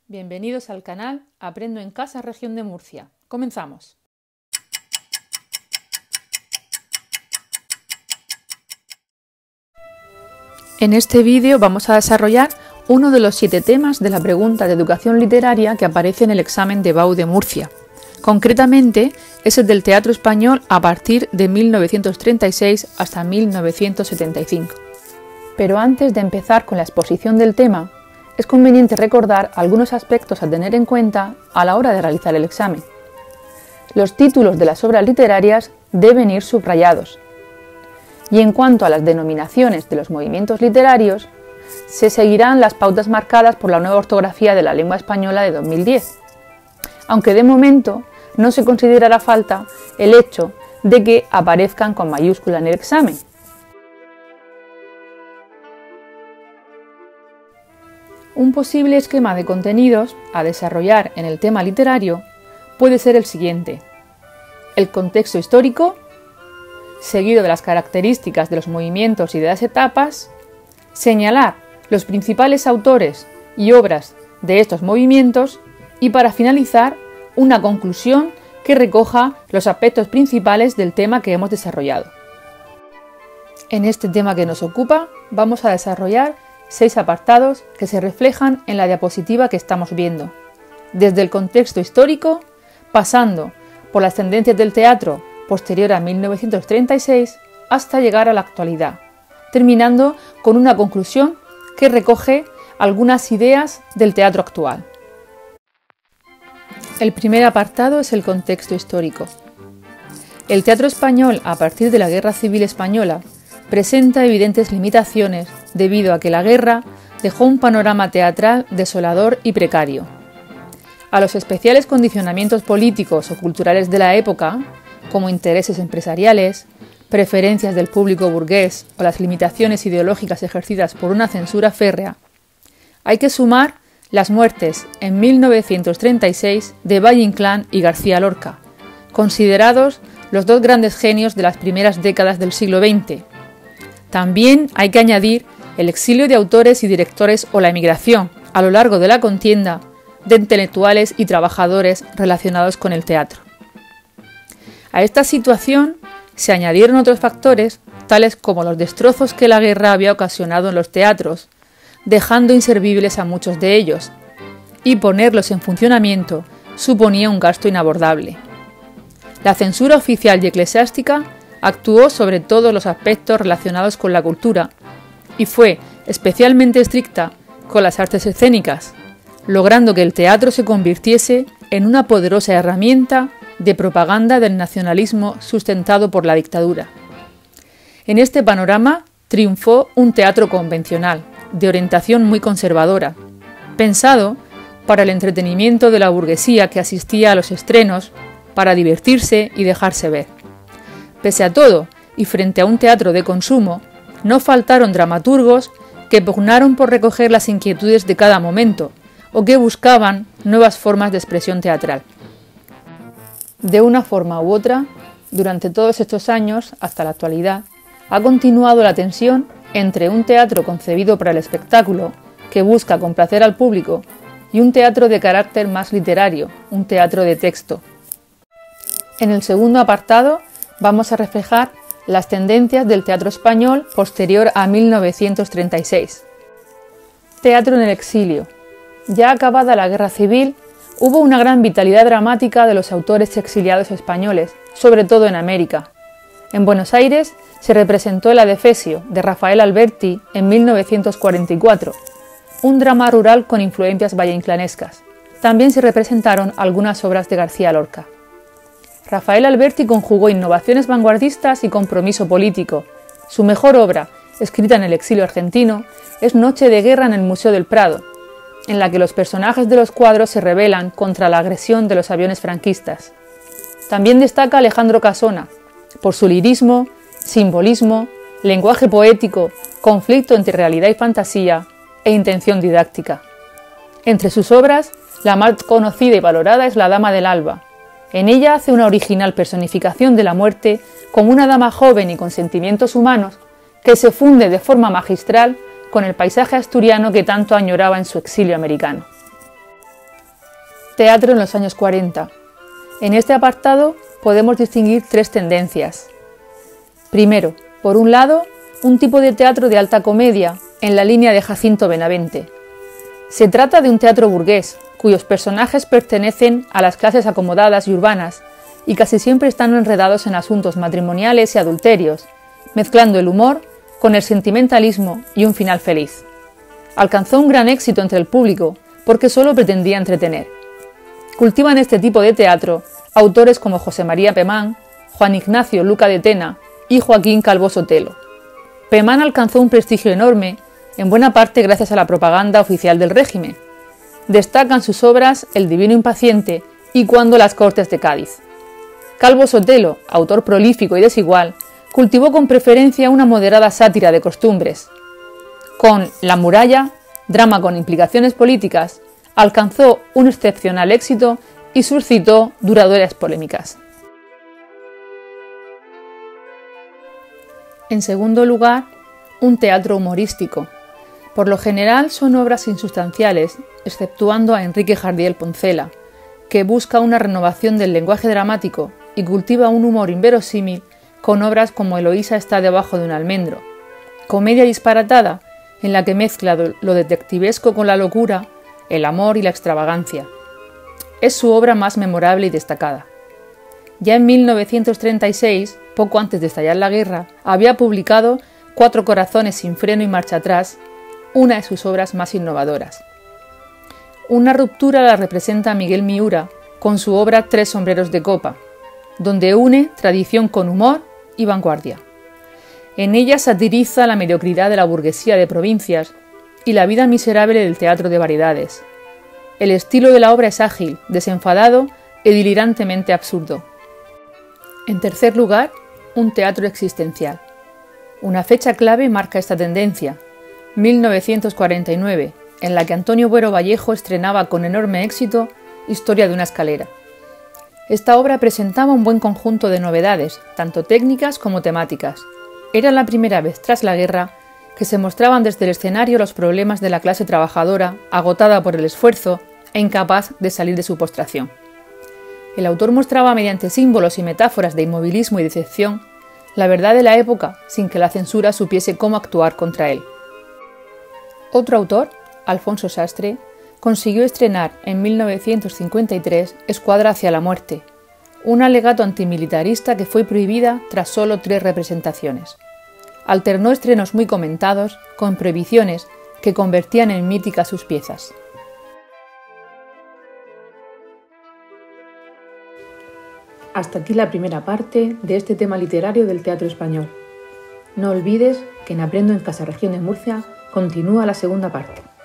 Bienvenidos al canal Aprendo en Casa Región de Murcia. Comenzamos. En este vídeo vamos a desarrollar uno de los 7 temas de la pregunta de educación literaria que aparece en el examen de BAU de Murcia. Concretamente, es el del teatro español a partir de 1936 hasta 1975. Pero antes de empezar con la exposición del tema, es conveniente recordar algunos aspectos a tener en cuenta a la hora de realizar el examen. Los títulos de las obras literarias deben ir subrayados. Y en cuanto a las denominaciones de los movimientos literarios, se seguirán las pautas marcadas por la nueva ortografía de la lengua española de 2010, aunque de momento no se considerará falta el hecho de que aparezcan con mayúscula en el examen. Un posible esquema de contenidos a desarrollar en el tema literario puede ser el siguiente: el contexto histórico, seguido de las características de los movimientos y de las etapas, señalar los principales autores y obras de estos movimientos y, para finalizar, una conclusión que recoja los aspectos principales del tema que hemos desarrollado. En este tema que nos ocupa vamos a desarrollar 6 apartados que se reflejan en la diapositiva que estamos viendo, desde el contexto histórico, pasando por las tendencias del teatro posterior a 1936 hasta llegar a la actualidad, terminando con una conclusión que recoge algunas ideas del teatro actual. El primer apartado es el contexto histórico. El teatro español, a partir de la Guerra Civil Española, presenta evidentes limitaciones debido a que la guerra dejó un panorama teatral desolador y precario. A los especiales condicionamientos políticos o culturales de la época, como intereses empresariales, preferencias del público burgués o las limitaciones ideológicas ejercidas por una censura férrea, hay que sumar las muertes en 1936 de Valle Inclán y García Lorca, considerados los 2 grandes genios de las primeras décadas del siglo XX. También hay que añadir el exilio de autores y directores o la emigración, a lo largo de la contienda, de intelectuales y trabajadores relacionados con el teatro. A esta situación se añadieron otros factores, tales como los destrozos que la guerra había ocasionado en los teatros, dejando inservibles a muchos de ellos, y ponerlos en funcionamiento suponía un gasto inabordable. La censura oficial y eclesiástica actuó sobre todos los aspectos relacionados con la cultura y fue especialmente estricta con las artes escénicas, logrando que el teatro se convirtiese en una poderosa herramienta de propaganda del nacionalismo sustentado por la dictadura. En este panorama triunfó un teatro convencional, de orientación muy conservadora, pensado para el entretenimiento de la burguesía que asistía a los estrenos para divertirse y dejarse ver. Pese a todo, y frente a un teatro de consumo, no faltaron dramaturgos que pugnaron por recoger las inquietudes de cada momento o que buscaban nuevas formas de expresión teatral. De una forma u otra, durante todos estos años, hasta la actualidad, ha continuado la tensión entre un teatro concebido para el espectáculo, que busca complacer al público, y un teatro de carácter más literario, un teatro de texto. En el segundo apartado vamos a reflejar las tendencias del teatro español posterior a 1936. Teatro en el exilio. Ya acabada la Guerra Civil, hubo una gran vitalidad dramática de los autores exiliados españoles, sobre todo en América. En Buenos Aires se representó el Adefesio, de Rafael Alberti, en 1944, un drama rural con influencias valleinclanescas. También se representaron algunas obras de García Lorca. Rafael Alberti conjugó innovaciones vanguardistas y compromiso político. Su mejor obra, escrita en el exilio argentino, es Noche de guerra en el Museo del Prado, en la que los personajes de los cuadros se rebelan contra la agresión de los aviones franquistas. También destaca Alejandro Casona, por su lirismo, simbolismo, lenguaje poético, conflicto entre realidad y fantasía e intención didáctica. Entre sus obras, la más conocida y valorada es La Dama del Alba. En ella hace una original personificación de la muerte como una dama joven y con sentimientos humanos que se funde de forma magistral con el paisaje asturiano que tanto añoraba en su exilio americano. Teatro en los años 40. En este apartado podemos distinguir tres tendencias. Primero, por un lado, un tipo de teatro de alta comedia, en la línea de Jacinto Benavente. Se trata de un teatro burgués, cuyos personajes pertenecen a las clases acomodadas y urbanas, y casi siempre están enredados en asuntos matrimoniales y adulterios, mezclando el humor con el sentimentalismo y un final feliz. Alcanzó un gran éxito entre el público porque solo pretendía entretener. Cultivan este tipo de teatro autores como José María Pemán, Juan Ignacio Luca de Tena y Joaquín Calvo Sotelo. Pemán alcanzó un prestigio enorme, en buena parte gracias a la propaganda oficial del régimen. Destacan sus obras El Divino Impaciente y Cuando las Cortes de Cádiz. Calvo Sotelo, autor prolífico y desigual, cultivó con preferencia una moderada sátira de costumbres. Con La Muralla, drama con implicaciones políticas, alcanzó un excepcional éxito y suscitó duraderas polémicas. En segundo lugar, un teatro humorístico. Por lo general son obras insustanciales, exceptuando a Enrique Jardiel Poncela, que busca una renovación del lenguaje dramático y cultiva un humor inverosímil con obras como Eloísa está debajo de un almendro, comedia disparatada en la que mezcla lo detectivesco con la locura, el amor y la extravagancia. Es su obra más memorable y destacada. Ya en 1936, poco antes de estallar la guerra, había publicado Cuatro corazones sin freno y marcha atrás, una de sus obras más innovadoras. Una ruptura la representa Miguel Miura con su obra Tres sombreros de copa, donde une tradición con humor y vanguardia. En ella satiriza la mediocridad de la burguesía de provincias y la vida miserable del teatro de variedades. El estilo de la obra es ágil, desenfadado y delirantemente absurdo. En tercer lugar, un teatro existencial. Una fecha clave marca esta tendencia, 1949, en la que Antonio Buero Vallejo estrenaba con enorme éxito Historia de una escalera. Esta obra presentaba un buen conjunto de novedades, tanto técnicas como temáticas. Era la primera vez tras la guerra que se mostraban desde el escenario los problemas de la clase trabajadora, agotada por el esfuerzo e incapaz de salir de su postración. El autor mostraba mediante símbolos y metáforas de inmovilismo y decepción la verdad de la época sin que la censura supiese cómo actuar contra él. Otro autor, Alfonso Sastre, consiguió estrenar en 1953 Escuadra hacia la muerte, un alegato antimilitarista que fue prohibida tras solo 3 representaciones. Alternó estrenos muy comentados con prohibiciones que convertían en míticas sus piezas. Hasta aquí la primera parte de este tema literario del teatro español. No olvides que en Aprendo en Casa Región de Murcia continúa la segunda parte.